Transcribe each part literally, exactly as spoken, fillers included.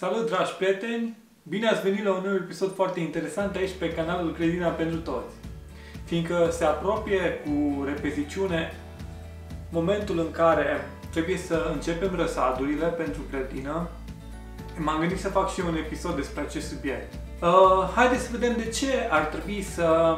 Salut, dragi prieteni! Bine ați venit la un nou episod foarte interesant aici pe canalul Grădina pentru Toți. Fiindcă se apropie cu repeziciune momentul în care trebuie să începem răsadurile pentru grădină, m-am gândit să fac și eu un episod despre acest subiect. Uh, haideți să vedem de ce ar trebui să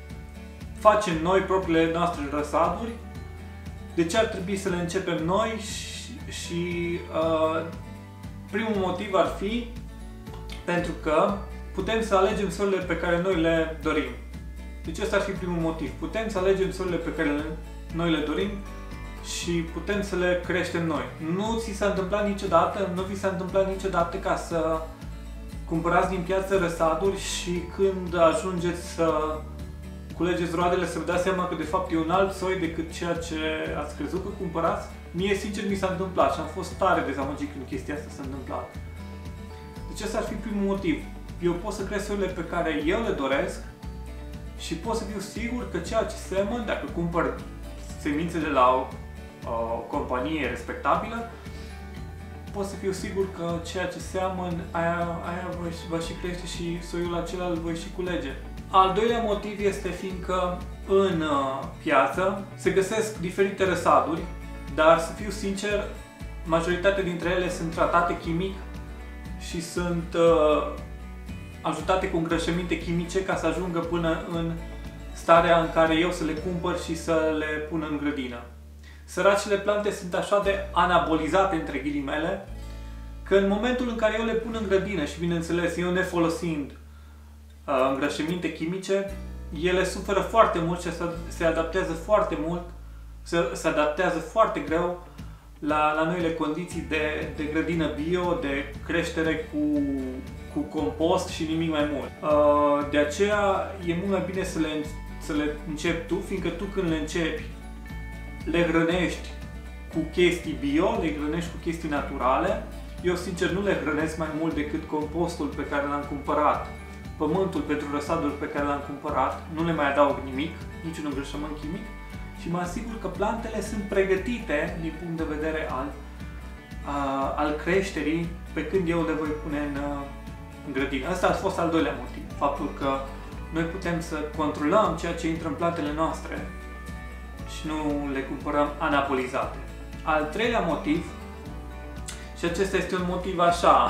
facem noi propriile noastre răsaduri, de ce ar trebui să le începem noi și, și uh, primul motiv ar fi pentru că putem să alegem sorile pe care noi le dorim. Deci ăsta ar fi primul motiv. Putem să alegem sorile pe care le, noi le dorim și putem să le creștem noi. Nu ți s-a întâmplat niciodată, nu vi s-a întâmplat niciodată ca să cumpărați din piață răsaduri și când ajungeți să culegeți roadele să vă dați seama că de fapt e un alt soi decât ceea ce ați crezut că cumpărați? Mie, sincer, mi s-a întâmplat și am fost tare dezamăgit când chestia asta s-a întâmplat. Deci ăsta ar fi primul motiv. Eu pot să cresc soiurile pe care eu le doresc și pot să fiu sigur că ceea ce semăn, dacă cumpăr semințe de la o, o companie respectabilă, pot să fiu sigur că ceea ce seamăn, aia, aia va și crește și soiul acela îl voi și culege. Al doilea motiv este fiindcă în uh, piață se găsesc diferite răsaduri, dar să fiu sincer, majoritatea dintre ele sunt tratate chimic și sunt uh, ajutate cu îngrășăminte chimice ca să ajungă până în starea în care eu să le cumpăr și să le pun în grădină. Săracile plante sunt așa de anabolizate, între ghilimele, că în momentul în care eu le pun în grădină și, bineînțeles, eu nefolosind uh, îngrășăminte chimice, ele suferă foarte mult și se, se adaptează foarte mult, se, se adaptează foarte greu la, la noile condiții de, de grădină bio, de creștere cu, cu compost și nimic mai mult. Uh, de aceea e mult mai bine să le, să le începi tu, fiindcă tu când le începi, le hrănești cu chestii bio, le hrănești cu chestii naturale. Eu, sincer, nu le hrănesc mai mult decât compostul pe care l-am cumpărat, pământul pentru răsaduri pe care l-am cumpărat, nu le mai adaug nimic, niciun îngrășământ chimic și mă asigur că plantele sunt pregătite din punct de vedere al, a, al creșterii pe când eu le voi pune în, în grădină. Asta a fost al doilea motiv, faptul că noi putem să controlăm ceea ce intră în plantele noastre și nu le cumpărăm anabolizate. Al treilea motiv, și acesta este un motiv așa,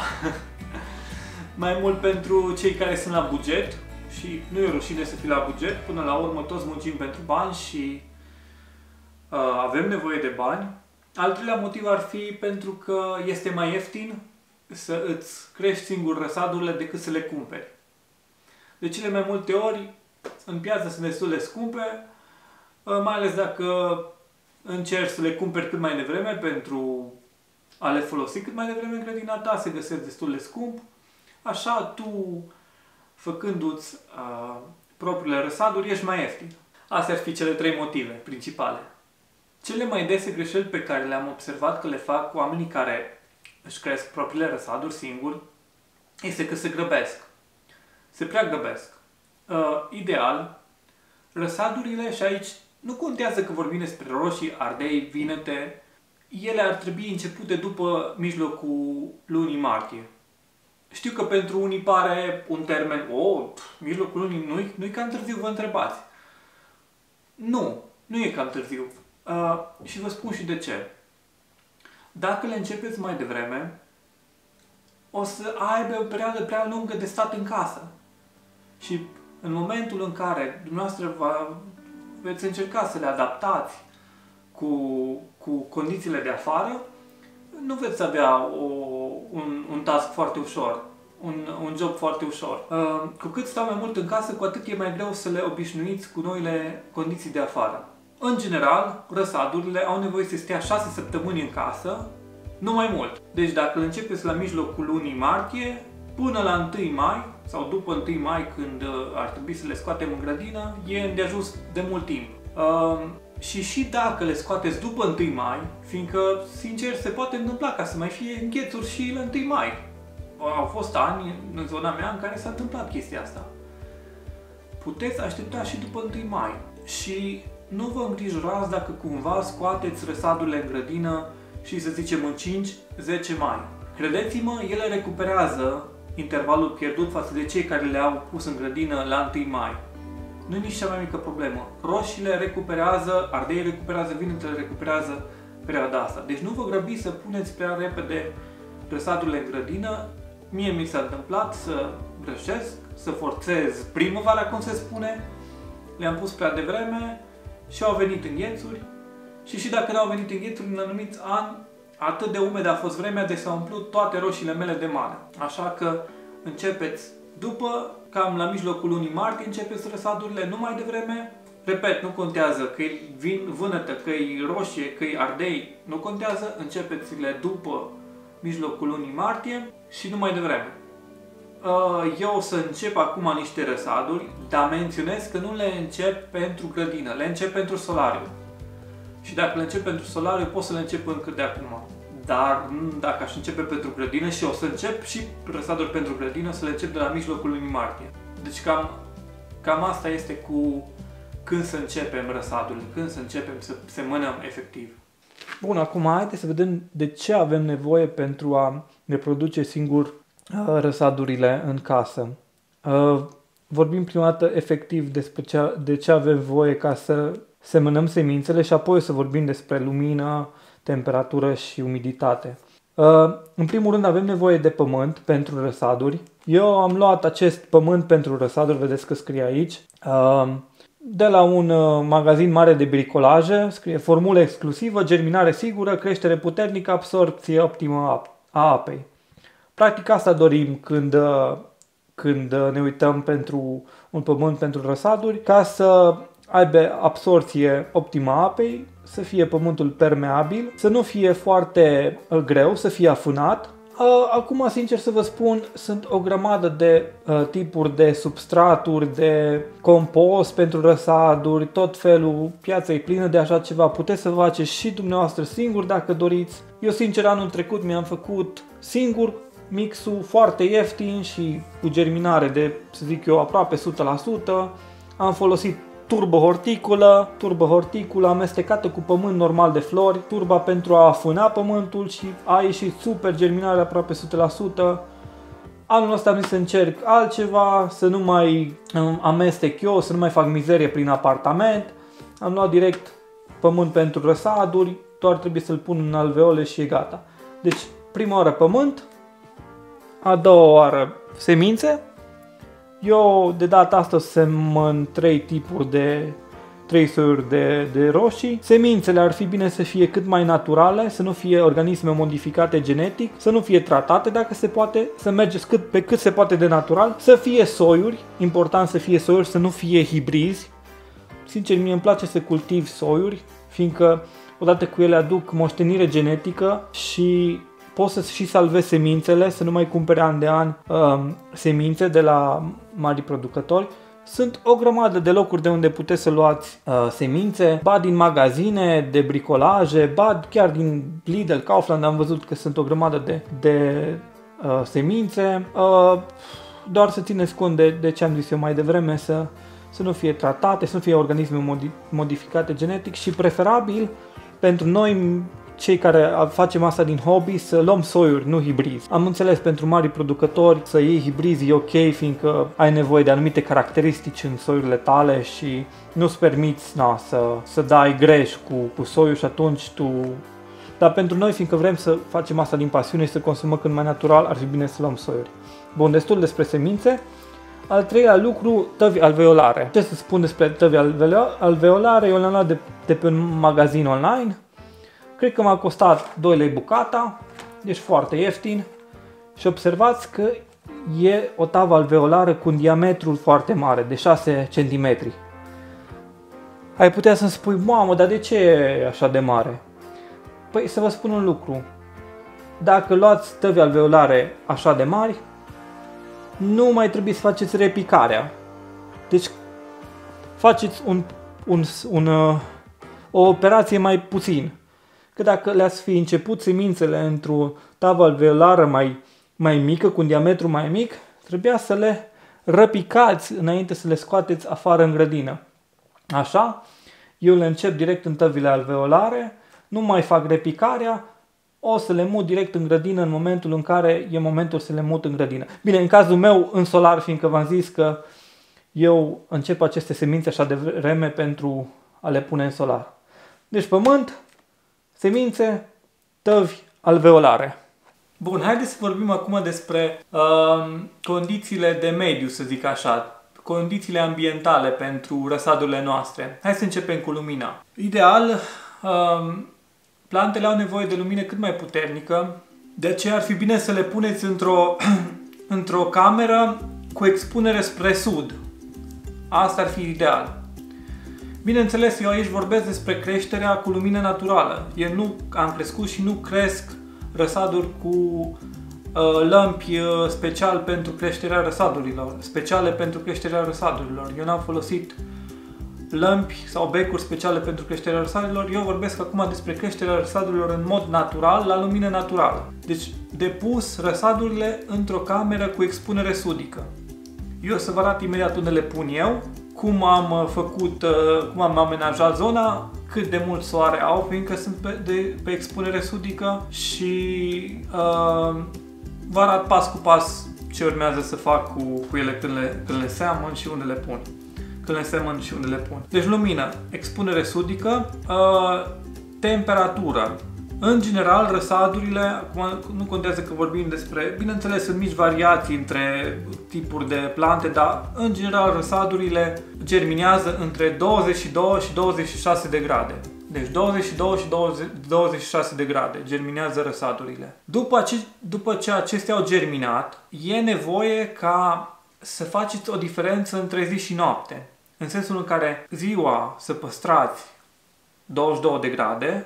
mai mult pentru cei care sunt la buget și nu e rușine să fii la buget, până la urmă toți muncim pentru bani și uh, avem nevoie de bani. Al treilea motiv ar fi pentru că este mai ieftin să îți crești singur răsadurile decât să le cumperi. De cele mai multe ori, în piață sunt destul de scumpe, uh, mai ales dacă încerci să le cumperi cât mai devreme pentru a le folosi cât mai devreme în grădina ta, se găsesc destul de scump. Așa, tu, făcându-ți uh, propriile răsaduri, ești mai ieftin. Astea ar fi cele trei motive principale. Cele mai dese greșeli pe care le-am observat că le fac oamenii care își cresc propriile răsaduri singuri este că se grăbesc. Se prea grăbesc. Uh, ideal, răsadurile, și aici nu contează că vorbim despre roșii, ardei, vinete, ele ar trebui începute după mijlocul lunii martie. Știu că pentru unii pare un termen, o, pf, mijlocul lunii nu-i nu cam târziu, vă întrebați. Nu, nu e cam târziu. Uh, și vă spun și de ce. Dacă le începeți mai devreme, o să aibă o perioadă prea lungă de stat în casă. Și în momentul în care dumneavoastră va, veți încerca să le adaptați cu, cu condițiile de afară, nu veți avea o, un, un task foarte ușor, un, un job foarte ușor. Uh, cu cât stau mai mult în casă, cu atât e mai greu să le obișnuiți cu noile condiții de afară. În general, răsadurile au nevoie să stea șase săptămâni în casă, nu mai mult. Deci dacă îl începeți la mijlocul lunii martie, până la întâi mai, sau după întâi mai, când ar trebui să le scoatem în grădină, e îndeajuns de mult timp. Uh, Și și dacă le scoateți după întâi mai, fiindcă, sincer, se poate întâmpla ca să mai fie înghețuri și la întâi mai. Au fost ani în zona mea în care s-a întâmplat chestia asta. Puteți aștepta și după întâi mai. Și nu vă îngrijorați dacă cumva scoateți răsadurile în grădină și, să zicem, în cinci zece mai. Credeți-mă, ele recuperează intervalul pierdut față de cei care le-au pus în grădină la întâi mai. Nu e nici cea mai mică problemă. Roșiile recuperează, ardeii recuperează, vinetele recuperează perioada asta. Deci nu vă grăbiți să puneți prea repede răsadurile în grădină. Mie mi s-a întâmplat să greșesc, să forțez primăvara, cum se spune. Le-am pus prea devreme și au venit înghețuri. Și și dacă n-au venit înghețuri în anumiți ani, atât de umedă a fost vremea de s-au umplut toate roșiile mele de mare. Așa că începeți după, cam la mijlocul lunii martie, începeți răsadurile, nu mai devreme. Repet, nu contează că e vânătă, că e roșie, că e ardei, nu contează, începeți-le după mijlocul lunii martie și nu mai devreme. Eu o să încep acum niște răsaduri, dar menționez că nu le încep pentru grădină, le încep pentru solariu. Și dacă le încep pentru solariu, pot să le încep încă de acum. Dar dacă aș începe pentru grădină, și o să încep și răsaduri pentru grădină, să le încep de la mijlocul lunii martie. Deci cam, cam asta este cu când să începem răsadurile, când să începem să semănăm efectiv. Bun, acum haideți să vedem de ce avem nevoie pentru a ne produce singur uh, răsadurile în casă. Uh, vorbim prima dată efectiv despre ce, de ce avem voie ca să semănăm semințele și apoi să vorbim despre lumină, temperatură și umiditate. Uh, în primul rând avem nevoie de pământ pentru răsaduri. Eu am luat acest pământ pentru răsaduri, vedeți că scrie aici, uh, de la un uh, magazin mare de bricolaje, scrie formulă exclusivă, germinare sigură, creștere puternică, absorpție optimă a apei. Practic asta dorim când, uh, când ne uităm pentru un pământ pentru răsaduri, ca să aibă absorție optimă a apei, să fie pământul permeabil, să nu fie foarte greu, să fie afânat. Acum, sincer să vă spun, sunt o grămadă de uh, tipuri de substraturi, de compost pentru răsaduri, tot felul, piața e plină de așa ceva. Puteți să faceți și dumneavoastră singur dacă doriți. Eu, sincer, anul trecut mi-am făcut singur mixul foarte ieftin și cu germinare de, să zic eu, aproape o sută la sută. Am folosit turbohorticulă, turbohorticulă amestecată cu pământ normal de flori, turba pentru a afâna pământul și a ieșit super, germinare aproape o sută la sută. Anul ăsta am zis să încerc altceva, să nu mai amestec eu, să nu mai fac mizerie prin apartament. Am luat direct pământ pentru răsaduri, doar trebuie să-l pun în alveole și e gata. Deci, prima oară pământ, a doua oară semințe. Eu de data asta semăn trei tipuri de trei soiuri de, de roșii. Semințele ar fi bine să fie cât mai naturale, să nu fie organisme modificate genetic, să nu fie tratate dacă se poate, să mergeți cât, pe cât se poate de natural, să fie soiuri, important să fie soiuri, să nu fie hibrizi. Sincer, mie îmi place să cultiv soiuri, fiindcă odată cu ele aduc moștenire genetică și poți să și salvezi semințele, să nu mai cumpere an de an uh, semințe de la mari producători. Sunt o grămadă de locuri de unde puteți să luați uh, semințe, ba din magazine, de bricolaje, ba chiar din Lidl, Kaufland, am văzut că sunt o grămadă de, de uh, semințe. Uh, doar să țineți cont de, de ce am zis eu mai devreme, să, să nu fie tratate, să nu fie organisme modificate genetic și preferabil pentru noi, cei care facem asta din hobby, să luăm soiuri, nu hibrizi. Am înțeles, pentru mari producători să iei hibrizi e ok, fiindcă ai nevoie de anumite caracteristici în soiurile tale și nu-ți permiți na, să, să dai greș cu, cu soiul și atunci tu... Dar pentru noi, fiindcă vrem să facem asta din pasiune și să consumăm cât mai natural, ar fi bine să luăm soiuri. Bun, destul despre semințe. Al treilea lucru, tăvi alveolare. Ce să spun despre tăvi alveolare? Eu le-am luat de, de pe un magazin online. Cred că m-a costat doi lei bucata, deci foarte ieftin. Și observați că e o tavă alveolară cu un diametru foarte mare, de șase centimetri. Ai putea să-mi spui, mamă, dar de ce e așa de mare? Păi să vă spun un lucru. Dacă luați tăvi alveolare așa de mari, nu mai trebuie să faceți repicarea. Deci faceți un, un, un, o operație mai puțin. Că dacă le-ați fi început semințele într-o tavă alveolară mai, mai mică, cu un diametru mai mic, trebuia să le răpicați înainte să le scoateți afară în grădină. Așa, eu le încep direct în tăvile alveolare, nu mai fac repicarea, o să le mut direct în grădină în momentul în care e momentul să le mut în grădină. Bine, în cazul meu, în solar, fiindcă v-am zis că eu încep aceste semințe așa de vreme pentru a le pune în solar. Deci pământ, semințe, tăvi alveolare. Bun, haideți să vorbim acum despre uh, condițiile de mediu, să zic așa, condițiile ambientale pentru răsadurile noastre. Hai să începem cu lumina. Ideal, uh, plantele au nevoie de lumină cât mai puternică, de aceea ar fi bine să le puneți într-o într-o cameră cu expunere spre sud. Asta ar fi ideal. Bineînțeles, eu aici vorbesc despre creșterea cu lumină naturală. Eu nu am crescut și nu cresc răsaduri cu uh, lămpi uh, special pentru creșterea răsadurilor, speciale pentru creșterea răsadurilor. Eu n-am folosit lămpi sau becuri speciale pentru creșterea răsadurilor. Eu vorbesc acum despre creșterea răsadurilor în mod natural, la lumină naturală. Deci, depus răsadurile într-o cameră cu expunere sudică. Eu o să vă arăt imediat unde le pun eu, cum am făcut, cum am amenajat zona, cât de mult soare au, fiindcă sunt pe, de, pe expunere sudică și uh, vă arăt pas cu pas ce urmează să fac cu, cu ele când le, când le seamăn și unde le pun. Când le semăn și unde le pun. Deci lumină, expunere sudică, uh, temperatură. În general, răsadurile, acum nu contează că vorbim despre, bineînțeles, sunt mici variații între tipuri de plante, dar în general răsadurile germinează între douăzeci și doi și douăzeci și șase de grade. Deci douăzeci și doi și douăzeci și șase de grade germinează răsadurile. După ce, după ce acestea au germinat, e nevoie ca să faceți o diferență între zi și noapte. În sensul în care ziua să păstrați douăzeci și două de grade,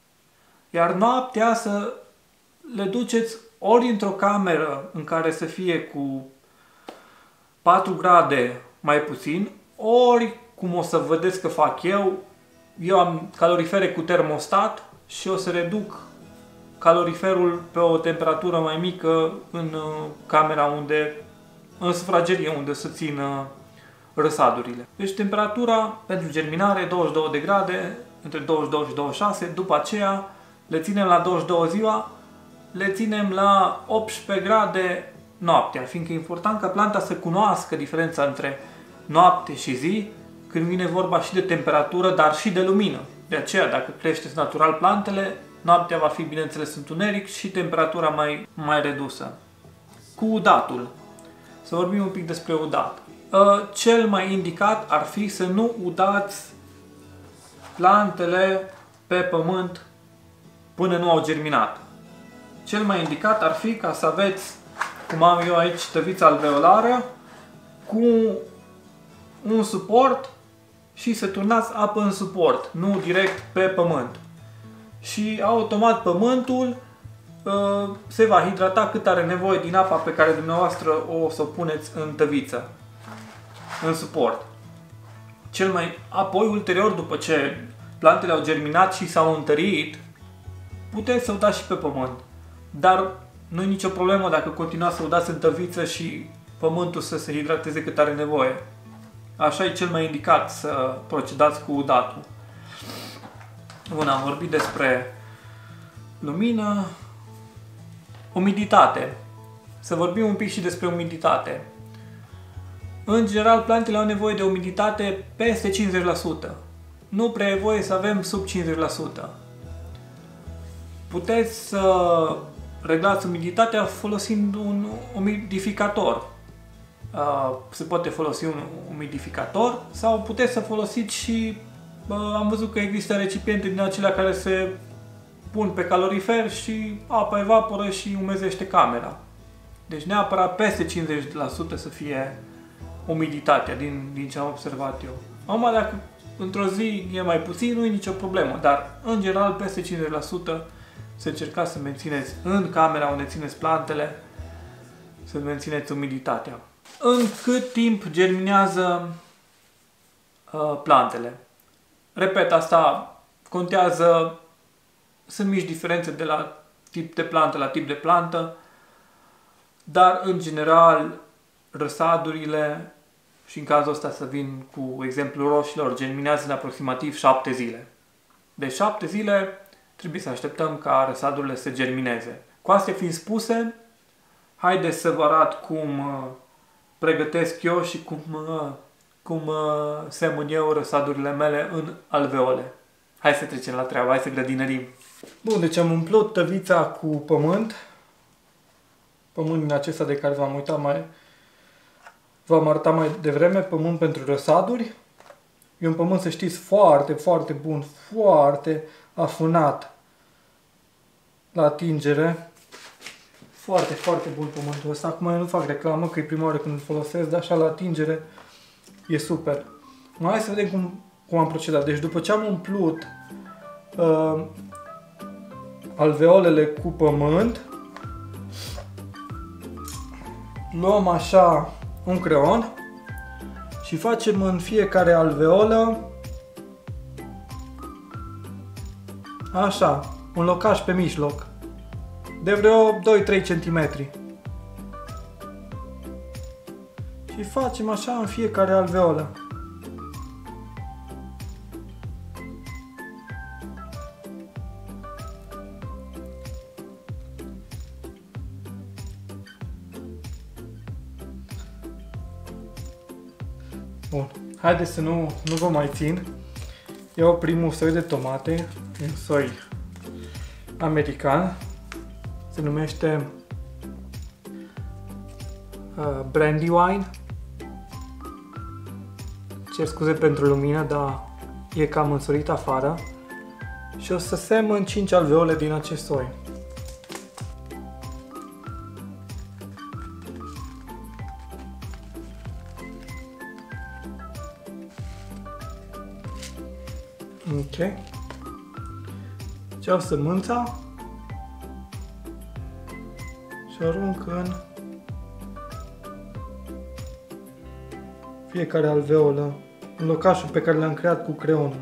iar noaptea să le duceți ori într-o cameră în care să fie cu patru grade mai puțin, ori, cum o să vedeți că fac eu, eu am calorifere cu termostat și o să reduc caloriferul pe o temperatură mai mică în camera unde, în sufragerie, unde să țină răsadurile. Deci temperatura pentru germinare douăzeci și două de grade, între douăzeci și doi și douăzeci și șase, după aceea le ținem la douăzeci și doi ziua, le ținem la optsprezece grade noaptea, fiindcă e important ca planta să cunoască diferența între noapte și zi, când vine vorba și de temperatură, dar și de lumină. De aceea, dacă creșteți natural plantele, noaptea va fi, bineînțeles, întuneric și temperatura mai, mai redusă. Cu udatul. Să vorbim un pic despre udat. Cel mai indicat ar fi să nu udați plantele pe pământ până nu au germinat. Cel mai indicat ar fi ca să aveți, cum am eu aici, tăvița alveolară cu un suport și să turnați apă în suport, nu direct pe pământ. Și automat pământul uh, se va hidrata cât are nevoie din apa pe care dumneavoastră o să o puneți în tăviță, în suport. Cel mai apoi, ulterior, după ce plantele au germinat și s-au întărit, puteți să udați și pe pământ. Dar nu e nicio problemă dacă continuați să udați în tăviță și pământul să se hidrateze cât are nevoie. Așa e cel mai indicat să procedați cu udatul. Bun, am vorbit despre lumină, umiditate. Să vorbim un pic și despre umiditate. În general, plantele au nevoie de umiditate peste cincizeci la sută. Nu prea e voie să avem sub cincizeci la sută. Puteți să reglați umiditatea folosind un umidificator. Se poate folosi un umidificator sau puteți să folosiți și, am văzut că există recipiente din acelea care se pun pe calorifer și apa evaporă și umezește camera. Deci neapărat peste cincizeci la sută să fie umiditatea din, din ce am observat eu. Acum, dacă într-o zi e mai puțin, nu e nicio problemă, dar în general peste cincizeci la sută să încercați să mențineți în camera unde țineți plantele, să mențineți umiditatea. În cât timp germinează uh, plantele? Repet, asta contează, sunt mici diferențe de la tip de plantă la tip de plantă, dar în general răsadurile, și în cazul ăsta să vin cu exemplul roșilor, germinează în aproximativ șapte zile. De șapte zile trebuie să așteptăm ca răsadurile să germineze. Cu astea fiind spuse, haideți să vă arăt cum uh, pregătesc eu și cum, uh, cum uh, semăn eu răsadurile mele în alveole. Hai să trecem la treabă, hai să grădinărim. Bun, deci am umplut tăvița cu pământ. Pământ din acesta de care v-am uitat mai... V-am arătat mai devreme, pământ pentru răsaduri. E un pământ, să știți, foarte, foarte bun, foarte afunat la atingere. Foarte, foarte bun pământul ăsta. Acum eu nu fac reclamă, că e prima oară când îl folosesc, dar așa la atingere e super. Hai să vedem cum, cum am procedat. Deci după ce am umplut uh, alveolele cu pământ, luăm așa un creon și facem în fiecare alveolă așa, un locaș pe mijloc de vreo doi trei centimetri. Și facem așa în fiecare alveolă. Bun, haideți să nu, nu vă mai țin. Iau primul soi de tomate, un soi american, se numește uh, Brandywine. Cer scuze pentru lumină, dar e cam însorit afară. Și o să semăn cinci alveole din acest soi. Ok. Ce-au sămânța și arunc în fiecare alveolă, în locașul pe care l-am creat cu creonul.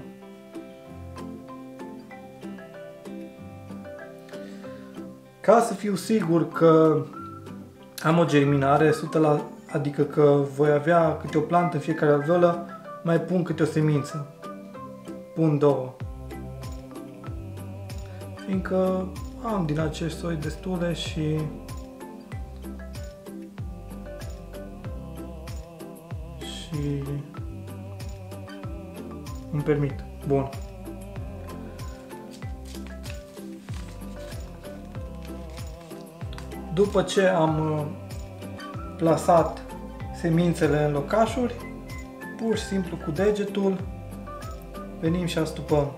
Ca să fiu sigur că am o germinare o sută la sută, adică că voi avea câte o plantă în fiecare alveolă, mai pun câte o semință. Pun două. Fiindcă am din acest soi destule și și îmi permit. Bun. După ce am plasat semințele în locașuri, pur și simplu cu degetul venim și astupăm.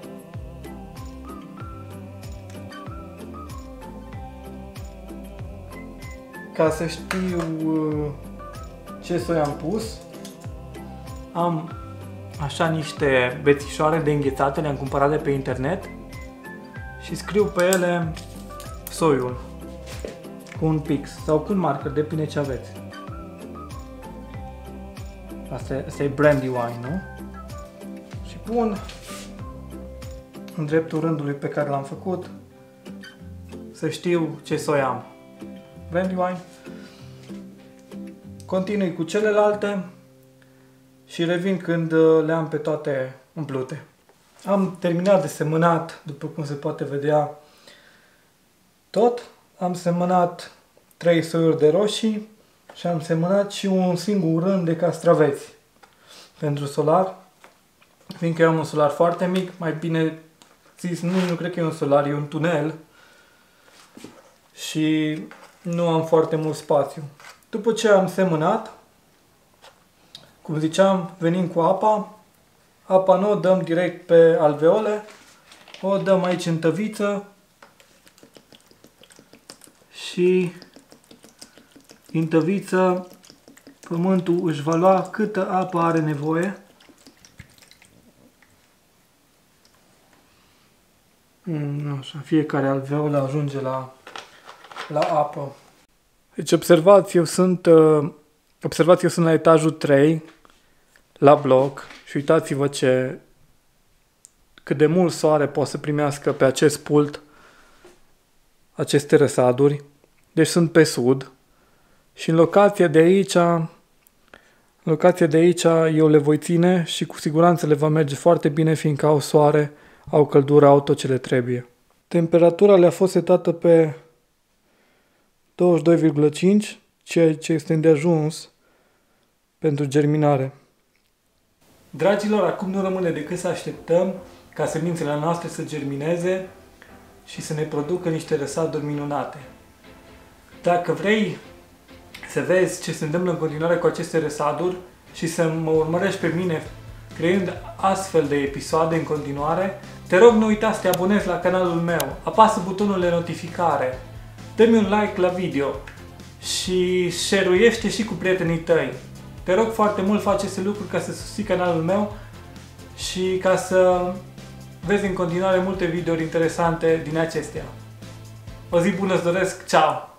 Ca să știu ce soi am pus, am așa niște bețișoare de înghețate, le-am cumpărat de pe internet și scriu pe ele soiul cu un pix sau cu un marker, depinde ce aveți. Asta e, asta e Brandywine, nu? Și pun în dreptul rândului pe care l-am făcut, să știu ce soi am. Brandywine. Continui cu celelalte și revin când le am pe toate umplute. Am terminat de semănat, după cum se poate vedea tot. Am semănat trei soiuri de roșii și am semănat și un singur rând de castraveți pentru solar. Fiindcă eu am un solar foarte mic, mai bine zis, nu, nu cred că e un solar, e un tunel și nu am foarte mult spațiu. După ce am semănat, cum ziceam, venim cu apa. Apa nu o dăm direct pe alveole, o dăm aici în tăviță și în tăviță pământul își va lua câtă apă are nevoie. Așa, fiecare alveolă ajunge la, la apă. Deci observați, eu sunt, uh, observați, eu sunt la etajul trei, la bloc, și uitați-vă ce, cât de mult soare poate să primească pe acest pult aceste răsaduri. Deci sunt pe sud și în locația de aici, în locația de aici eu le voi ține și cu siguranță le va merge foarte bine, fiindcă au soare, au căldură, au tot ce le trebuie. Temperatura le-a fost setată pe douăzeci și doi virgulă cinci, ceea ce este îndeajuns pentru germinare. Dragilor, acum nu rămâne decât să așteptăm ca semințele noastre să germineze și să ne producă niște răsaduri minunate. Dacă vrei să vezi ce se întâmplă în continuare cu aceste răsaduri și să mă urmărești pe mine creând astfel de episoade în continuare, te rog nu uita să te abonezi la canalul meu, apasă butonul de notificare, dă-mi un like la video și share-uiește și cu prietenii tăi. Te rog foarte mult, fă aceste lucruri ca să susții canalul meu și ca să vezi în continuare multe videouri interesante din acestea. O zi bună îți doresc, ceau!